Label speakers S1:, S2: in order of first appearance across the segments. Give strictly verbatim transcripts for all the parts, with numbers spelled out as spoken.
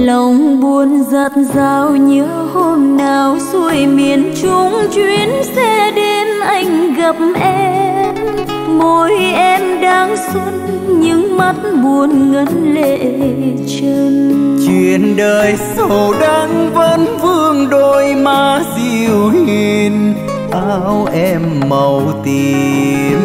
S1: Lòng buồn dạt dào nhớ hôm nào xuôi miền Trung chuyến xe đêm anh gặp em. Môi em đang xuân nhưng mắt buồn ngấn lệ chân.
S2: Chuyện đời sầu đắng vẫn vương đôi má dịu hiền, áo em màu tím.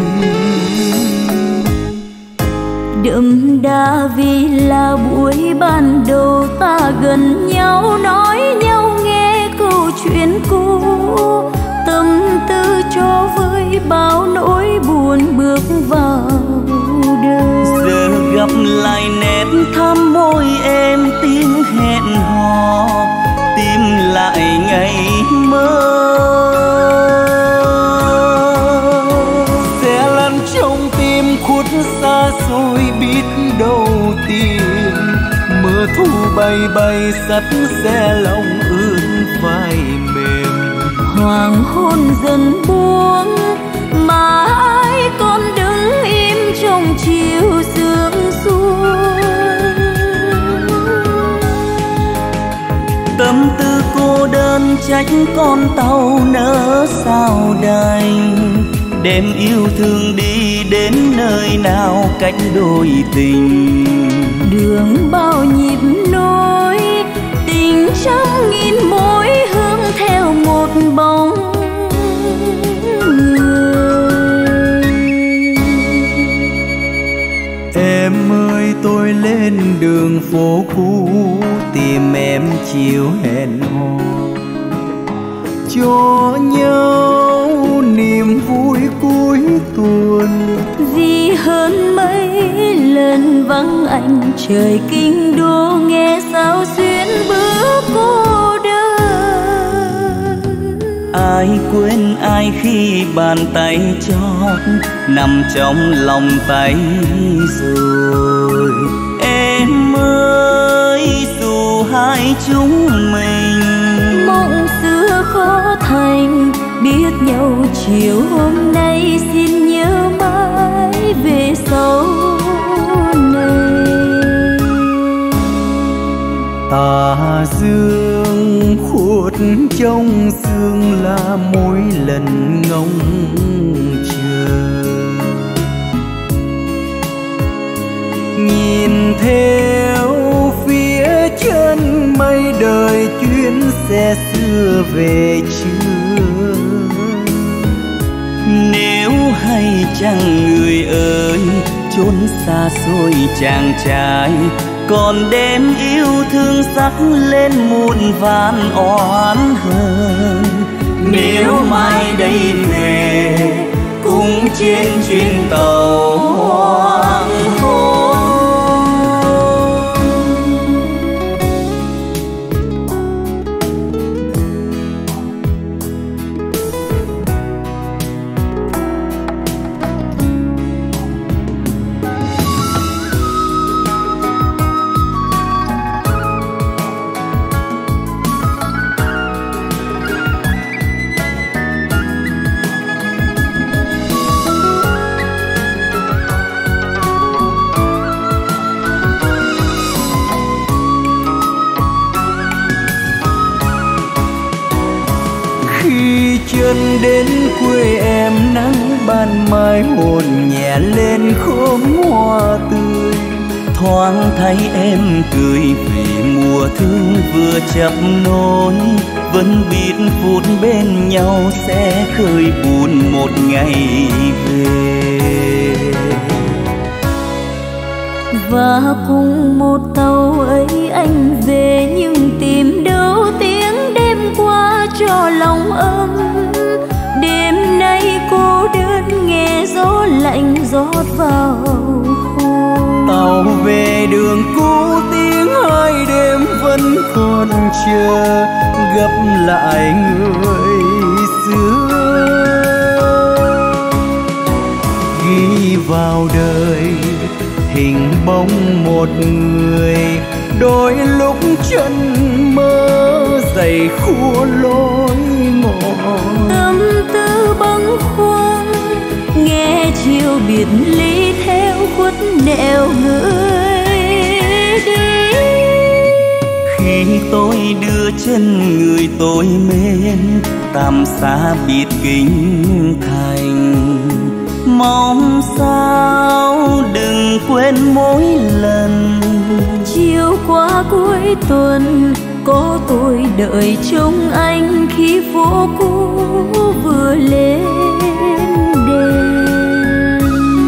S1: Đậm đà vì là buổi ban đầu ta gần nhau, nói nhau nghe câu chuyện cũ, tâm tư cho vơi bao nỗi buồn bước vào đời.
S2: Giờ gặp lại nét thắm môi em, tiếng hẹn hò tìm lại ngày mơ. Sẽ lăn trong tim khuất xa xôi biết đâu tìm, mưa thu bay bay sắt xe lòng ướt vai mềm.
S1: Hoàng hôn dần buông mà ai còn đứng im trong chiều sương xuôi.
S2: Tâm tư cô đơn trách con tàu nỡ sao đành, đem yêu thương đi đến nơi nào cách đôi tình.
S1: Đường bao nhịp nối tình trăm nghìn mối hướng theo một bóng người.
S2: Em ơi tôi lên đường phố cũ tìm em chiều hẹn hò, cho nhau niềm vui cuối tuần.
S1: Vì hơn mấy lần vắng anh trời kinh đô, nghe sao xuyên bước cô đơn.
S2: Ai quên ai khi bàn tay chót nằm trong lòng tay rồi. Em ơi dù hai chúng mình
S1: mộng xưa khó thành, biết nhau chiều hôm nay xin nhớ mãi về sau này.
S2: Tà dương khuất trong sương là mỗi lần ngóng chờ, nhìn theo phía chân mây đời chuyến xe xưa về chưa. Nếu hay chăng người ơi chốn xa xôi chàng trai, còn đem yêu thương sắc lên muôn vàn oán hờn. Nếu mai đây về cùng trên chuyến tàu hoàng hôn. Chân đến quê em nắng ban mai hồn nhẹ lên khóm hoa tươi, thoáng thấy em cười vì mùa thương vừa chập nối. Vẫn biết phút bên nhau sẽ khơi buồn một ngày về,
S1: và cùng một tàu ấy anh về nhưng tìm đâu tiếng đêm qua cho lòng ấm. Đêm nay cô đơn nghe gió lạnh rót vào khung.
S2: Tàu về đường cũ tiếng hai đêm vẫn còn chờ, gặp lại người xưa ghi vào đời hình bóng một người. Đôi lúc chân mơ dày khua lối mòn,
S1: tâm tư bâng khuâng nghe chiều biệt ly theo khuất nẻo người đi.
S2: khi tôi đưa chân người tôi mến tạm xa biệt kinh thành. Mong sao đừng quên mỗi lần
S1: chiều qua cuối tuần có tôi đợi trông anh khi phố cũ vừa lên đèn.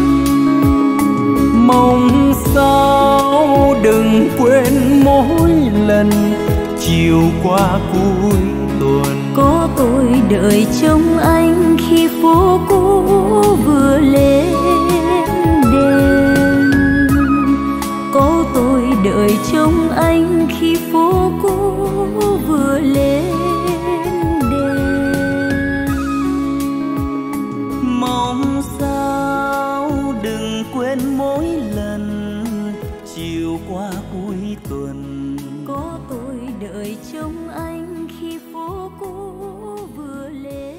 S2: Mong sao đừng quên mỗi lần chiều qua cuối tuần
S1: có tôi đợi trông anh khi phố cũ vừa lên đèn. Có tôi đợi trông anh khi phố cũ vừa lên đèn.
S2: Mong sao đừng quên mỗi lần chiều qua cuối tuần
S1: có tôi đợi trông anh khi phố cũ vừa lên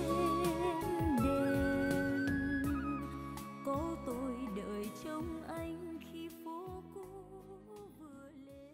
S1: đèn. Có tôi đợi trông anh khi phố cũ vừa lên.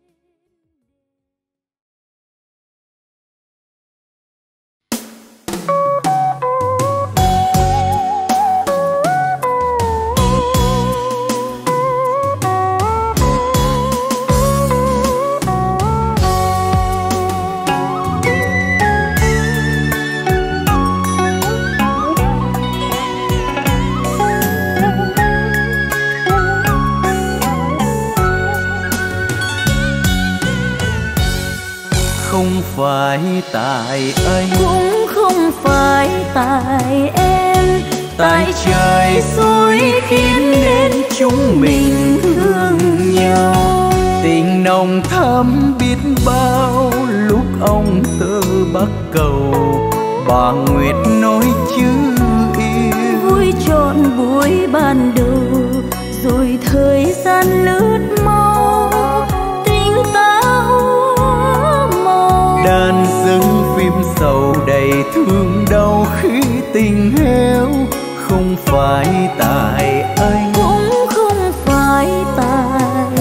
S2: Không phải tại anh
S1: Cũng không phải tại em,
S2: tại trời xui khiến nên chúng mình thương nhau. Tình nồng thắm biết bao lúc ông tơ bắc cầu bà Nguyệt nói chữ yêu.
S1: vui trọn buổi ban đầu rồi thời gian lướt mau, tình ta úa màu.
S2: Đàn dưng phim sầu đầy thương đau khi tình héo. Không phải tại anh
S1: Cũng không phải tại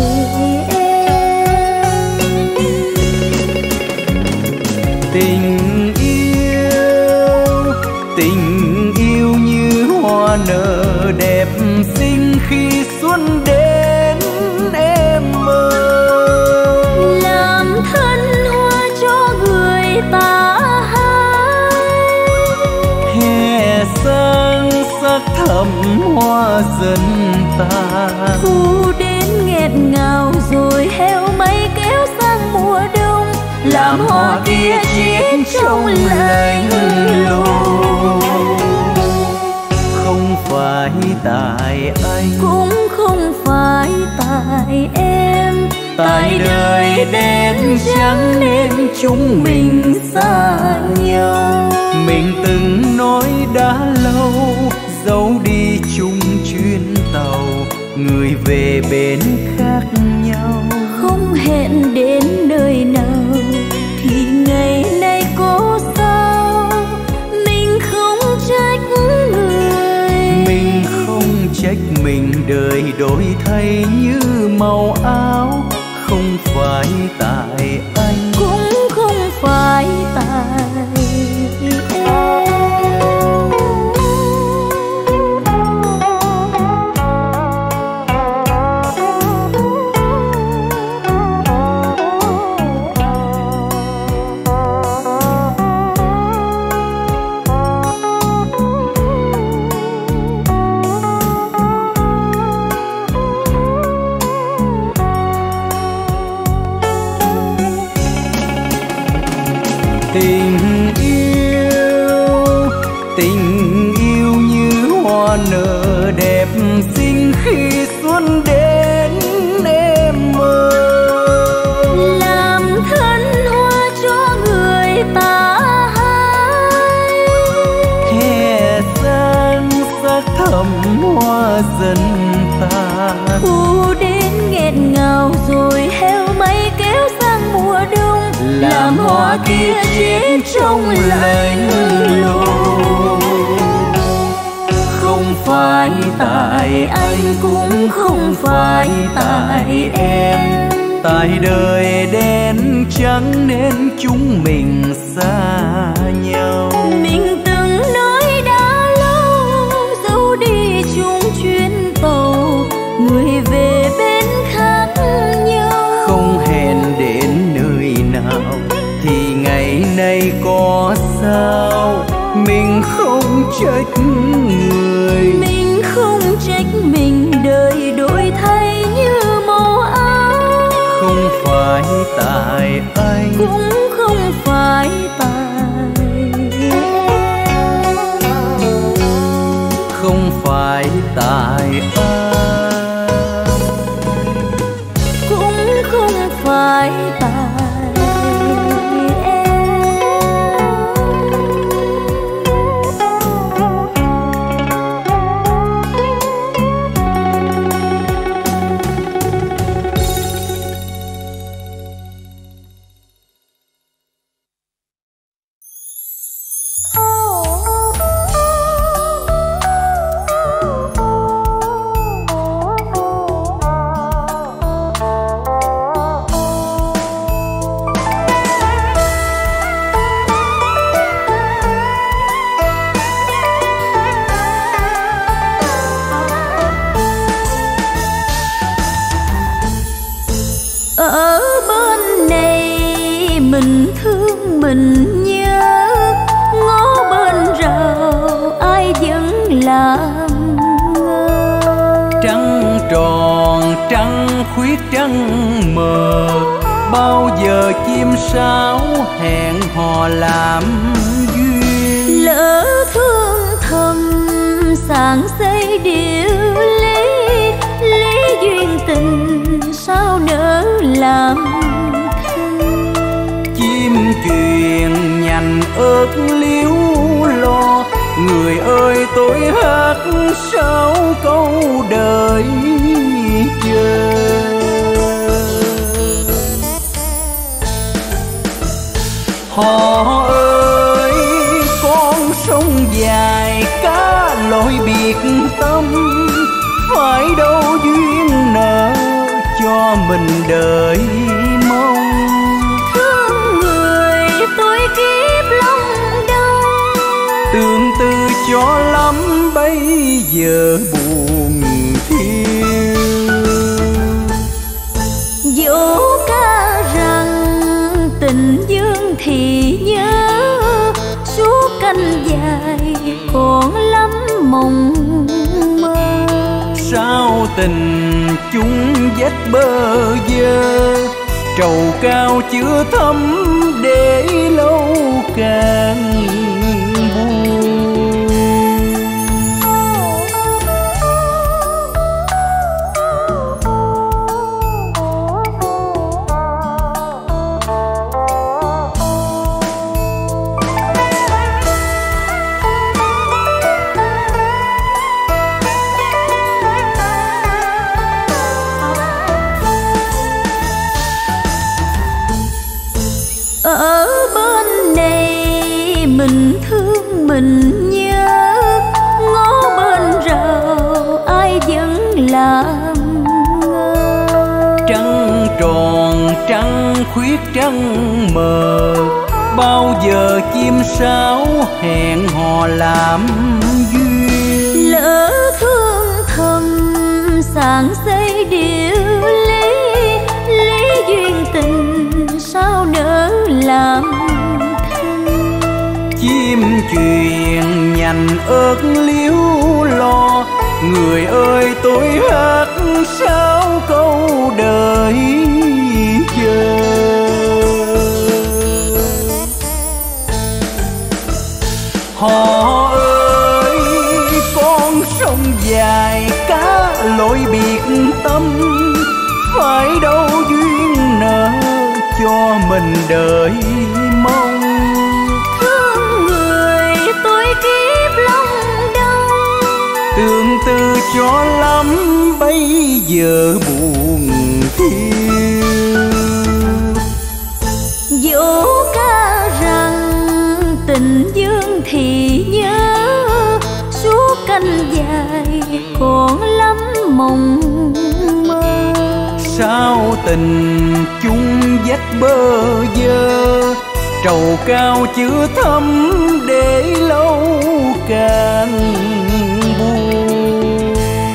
S1: em.
S2: Tình yêu, tình yêu như hoa nở đẹp xinh khi xuân đến em ơi.
S1: Làm thân hoa cho người ta hái,
S2: Hè sang sắc thắm hoa dần tàn.
S1: thu đến nghẹt ngào rồi heo máy kéo sang mùa đông, làm hoa kia chết trong lạnh lùng.
S2: Không phải tại anh
S1: Cũng không phải tại em,
S2: tại đời đến chẳng nên chúng mình xa nhau. Mình từng nói đã lâu giấu đi chung chuyến tàu, người về bên khác nhau.
S1: không hẹn đến nơi nào thì ngày nay có sao mình không trách người.
S2: Mình không trách mình đời đổi thay như màu áo. Không phải tại anh
S1: Cũng không phải tại em.
S2: Tình yêu, tình yêu như hoa nở đẹp xinh khi xuân đến em ơi.
S1: Làm thân hoa cho người ta hái,
S2: Hè sang sắc thắm hoa dần tàn.
S1: thu đến nghẹt ngào rồi heo máy kéo sang mùa đông, làm hoa kia chết trong lạnh lùng.
S2: Không phải tại anh
S1: Cũng không phải tại em,
S2: tại đời đen trắng nên chúng mình xa nhau.
S1: Mình từng nói đã lâu dẫu đi chung chuyến tàu, người về bên khác nhau.
S2: Không hẹn đến nơi nào thì ngày nay có sao, mình không trách người.
S1: Mình không trách mình, đời đổi thay như màu áo.
S2: Không phải tại anh,
S1: cũng không phải tại em.
S2: Không phải tại anh,
S1: cũng không phải tại mình nhớ. Ngó bên rào ai vẫn làm ngơ.
S2: Trăng tròn trăng khuyết trăng mờ, bao giờ chim sáo hẹn hò làm duyên.
S1: Lỡ thương thầm sáng xây điều lý, lý duyên tình sao nỡ làm.
S2: Chim truyền nhành ớt liếu lo, người ơi tôi hát sao câu đời chờ. Họ ơi con sông dài cá lội biệt tâm, phải đâu duyên nợ cho mình đợi mong.
S1: Thương người tôi kiếp lòng đau,
S2: tương tư cho lắm bây giờ buồn thiêu.
S1: dẫu ca rằng tình dương thì nhớ, suốt canh dài còn lắm mộng mơ.
S2: Sao tình chung vết bơ vơ, trầu cao chưa thấm để lâu càng buồn.
S1: Ở bên này mình thương mình nhớ, ngó bên rào ai vẫn làm ngơ.
S2: Trăng tròn trăng khuyết trăng mờ, bao giờ chim sáo hẹn hò làm duyên.
S1: Lỡ thương thầm sáng xây điều lý, lý duyên tình sao nỡ làm.
S2: Chim truyền nhành ớt liếu lo, người ơi tôi hát sao câu đời chờ. Họ ơi con sông dài cá lội biệt tâm, phải đâu duyên nợ cho mình đợi mong.
S1: Thương người tôi kiếp lòng đau,
S2: tương tư cho lắm bây giờ buồn thiêu.
S1: dẫu ca rằng tình dương thì nhớ, suốt canh dài còn lắm mộng mơ.
S2: sao tình chung vách bơ vơ, trầu cao chưa thấm để lâu càng buồn.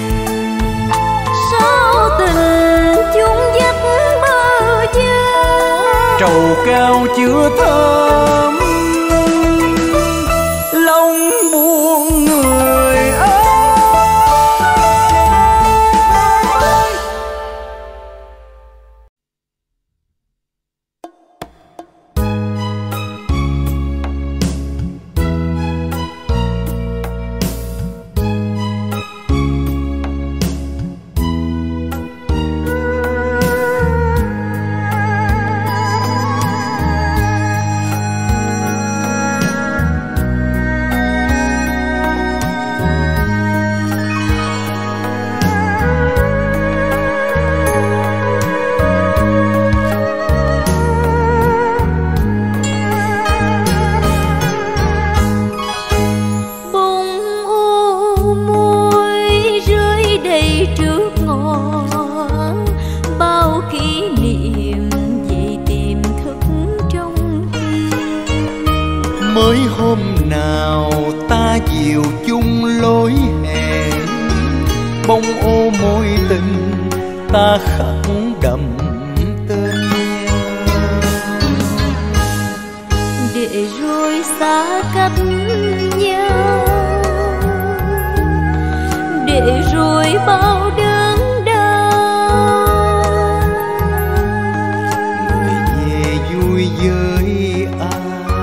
S1: Sao tình chung vách bơ vơ,
S2: trầu cao chưa thấm lòng buồn người ơi. Ta khắc đậm tên
S1: để rồi xa cách nhau, để rồi bao đớn đau.
S2: Người về vui với ai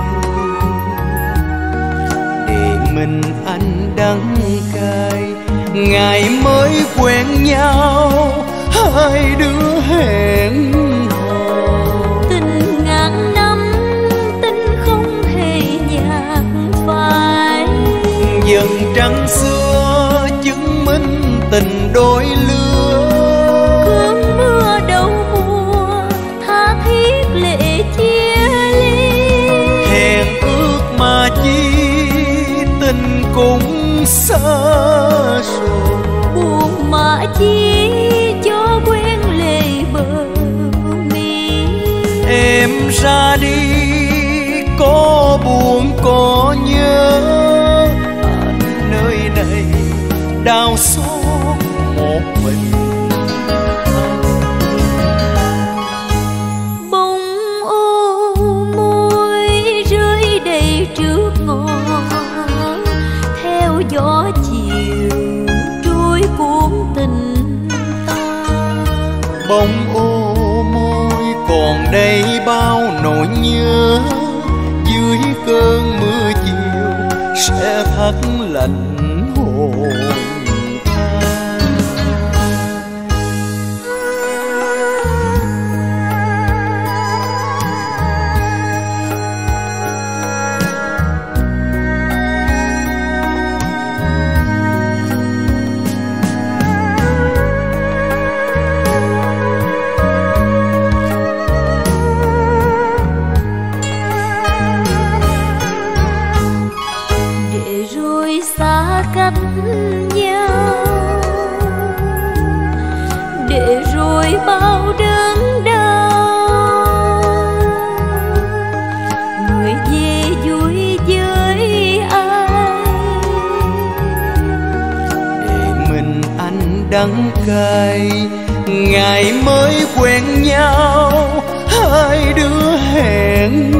S2: để mình anh đắng cay, ngày mới quen nhau hai đứa hẹn hò.
S1: Tình ngàn năm tình không hề nhạt phai,
S2: dần trăng xưa chứng minh tình đôi lứa.
S1: cơn mưa đầu mùa tha thiết lệ chia ly,
S2: hẹn ước mà chi tình cũng xa rồi.
S1: buồn mà chi cho quen lệ bờ mi.
S2: Em ra đi có buồn có nhớ, anh nơi này đau xót một mình.
S1: Bông ô môi rơi đầy trước ngõ, theo gió chiều trôi cuốn tình ta.
S2: Bông ô môi còn đây bao nỗi nhớ, dưới cơn mưa chiều sẽ thắt lạnh hồn.
S1: cách nhau để rồi bao đớn đau người về vui với ai
S2: để mình anh đắng cay ngày mới quen nhau hai đứa hẹn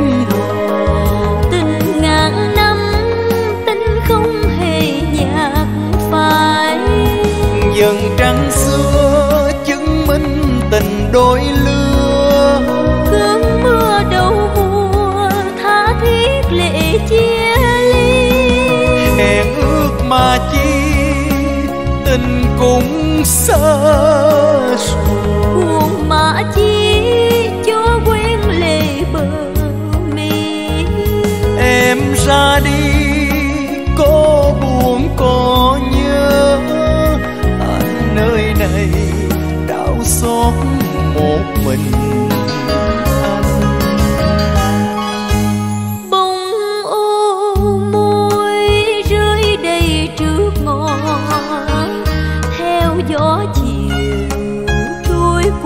S1: tình ngàn năm tình không hề nhạt phai
S2: dần trăng xưa chứng minh tình đôi lứa
S1: cơn mưa đầu mùa tha thiết lệ chia ly
S2: hẹn ước mà chi tình cũng xa rồi
S1: buồn mà chi cho quen lệ bờ mi
S2: em ra đi có buồn có nhớ anh nơi này đau xót một mình anh
S1: bông ô môi rơi đầy trước ngõ theo gió chiều trôi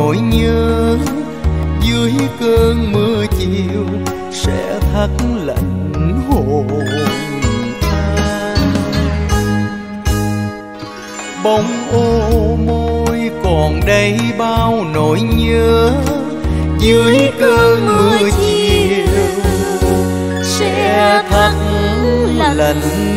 S2: nỗi nhớ, dưới cơn mưa chiều sẽ thắt lạnh hồn ta. Bóng ô môi còn đây bao nỗi nhớ, dưới cơn mưa chiều sẽ thắt lạnh